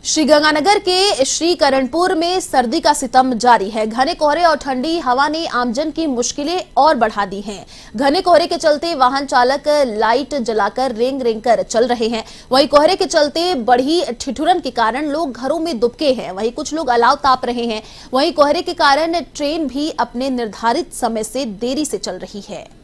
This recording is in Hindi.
श्रीगंगानगर के श्रीकरणपुर में सर्दी का सितम जारी है। घने कोहरे और ठंडी हवा ने आमजन की मुश्किलें और बढ़ा दी हैं। घने कोहरे के चलते वाहन चालक लाइट जलाकर रेंग रेंग कर चल रहे हैं। वहीं कोहरे के चलते बढ़ी ठिठुरन के कारण लोग घरों में दुबके हैं। वहीं कुछ लोग अलाव ताप रहे हैं। वहीं कोहरे के कारण ट्रेन भी अपने निर्धारित समय से देरी से चल रही है।